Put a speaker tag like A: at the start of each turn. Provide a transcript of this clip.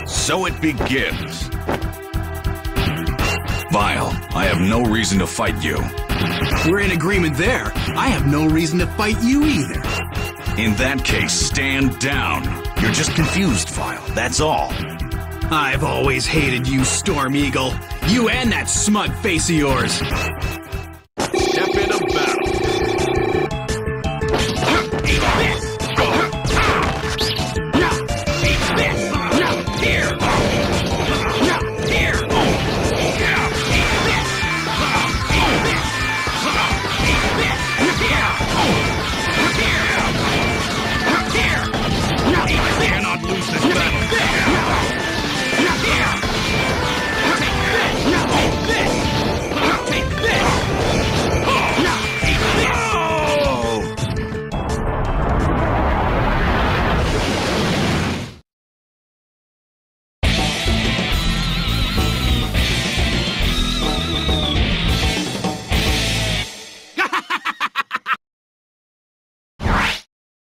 A: So it begins. Vile, I have no reason to fight you.
B: We're in agreement there. I have no reason to fight you either.
A: In that case, stand down. You're just confused, Vile, that's all.
B: I've always hated you, Storm Eagle. You and that smug face of yours.